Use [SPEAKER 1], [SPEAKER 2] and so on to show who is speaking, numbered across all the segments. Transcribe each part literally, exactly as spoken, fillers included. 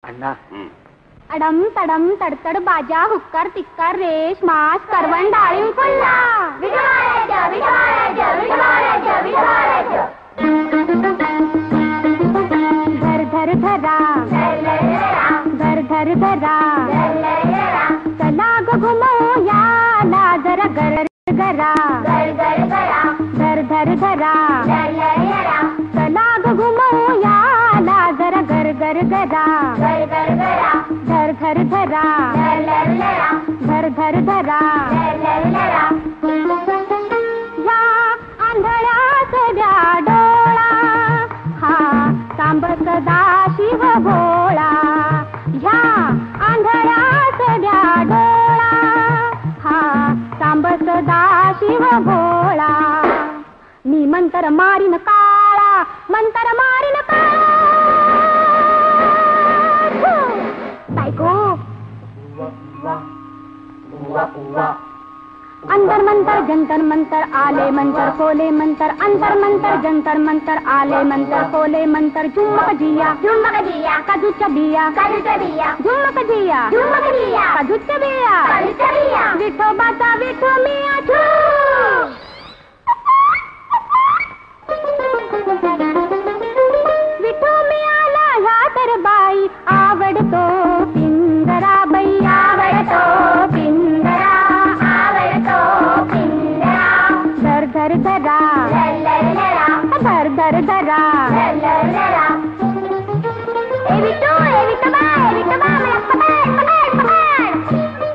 [SPEAKER 1] अण्णा.
[SPEAKER 2] अडम तडम तडतड बाजा हुक्कार तिक्कार रेश मास करवण डाळिंब फुल्ला. धर धर धरा धर धर धरा चला ग घुमूया ला जरा गर गरा धर धर धरा चला ग घुमूया ला जरा गर गर गरा धर धर धरा धर धर धरा या आंधळ्याच द्या डोळा हा सांब सदा शिव भोळा. ह्या आंधळ्याच द्या डोळा हा सांब सदा शिव भोळा. मी मंतर मारीन काळा मंतर मारीन काळा. अंतर मंतर जंतर मंतर आले मंतर कोले मंतर अंतर मंतर जंतर मंतर आले मंतर कोले मंतर. झुमक जिया झुमक जिया काजूच्या बिया काजूच्या बिया झुमक जिया झुमक जिया काजूच्या बिया काजूच्या बिया. विठोबाचा विठो मिया छू. विठो मियाला ह्या तर बाई आवडतो पिंजरा बाई आवडतो पिंजरा आवडतो पिंजरा. धर धर धरा धर धर धरा ए विठो ए विठोबा ए विठोबा मला पकड पकड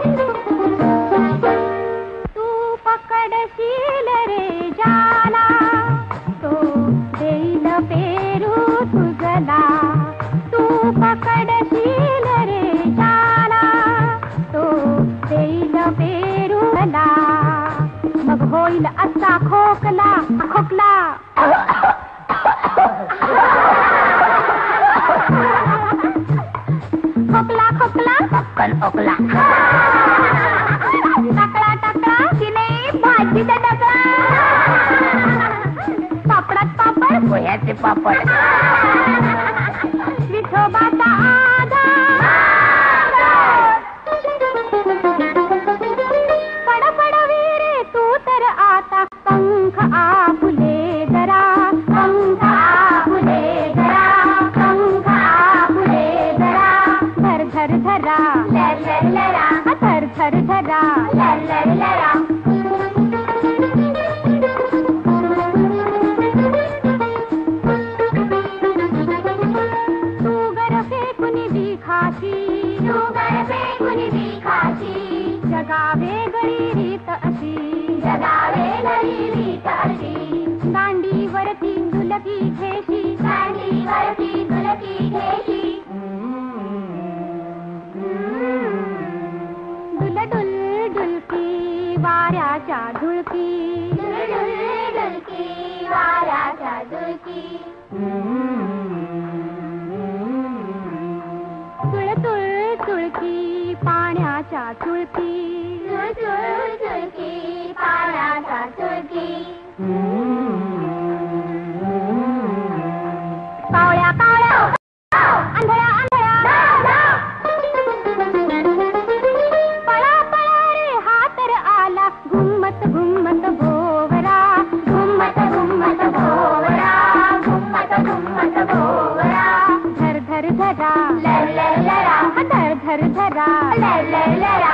[SPEAKER 2] पकड. तू पकडशील रे जाला तो देईल पेरू तुझला. तू पकडशील रे जाला तो देईल पेरूला. मग होईल असा खोकला खोकला. खोकला खोकला पक्कन ओकला. टाकळा टाकळा तिने भाजीचा टाकळा. पापडात पापड पोह्याचे पापड. विठोबाचा आधार पड पड वीरे तू तर आता पंख आपुले जरा पंख आपुले जरा पंख आपुले जरा. धर धर धरा धर धर धरा जगावे गळी रीत अशी जगावे गळी रीत अशी. दांडीवरती दुलकी घेशी दांडीवरती दुलकी घेशी. दुल डुल डुलकी वाऱ्याच्या झुळकी डुलकी वाऱ्याच्या झुळकी. तुळ तुळ तुळकी पाण्याच्या चुळकी चुळकी पाण्याच्या चुळकी. कावळ्या कावळ्या आंधळ्या आंधळ्या पळा पळा रे हा तर आला घुमत घुमत भोवरा घुमत घुमत भोवरा घुमत घुमत भोवरा. धर धर धरा धर धर धरा